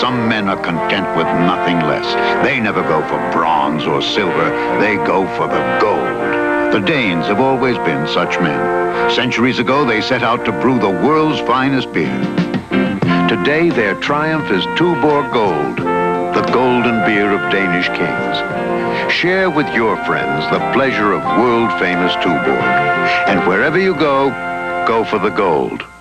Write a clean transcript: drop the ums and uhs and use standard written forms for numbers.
some men are content with nothing less. They never go for bronze or silver. They go for the gold. The Danes have always been such men. Centuries ago, they set out to brew the world's finest beer. Today, their triumph is Tuborg Gold, the golden beer of Danish kings. Share with your friends the pleasure of world-famous Tuborg. And wherever you go, go for the gold.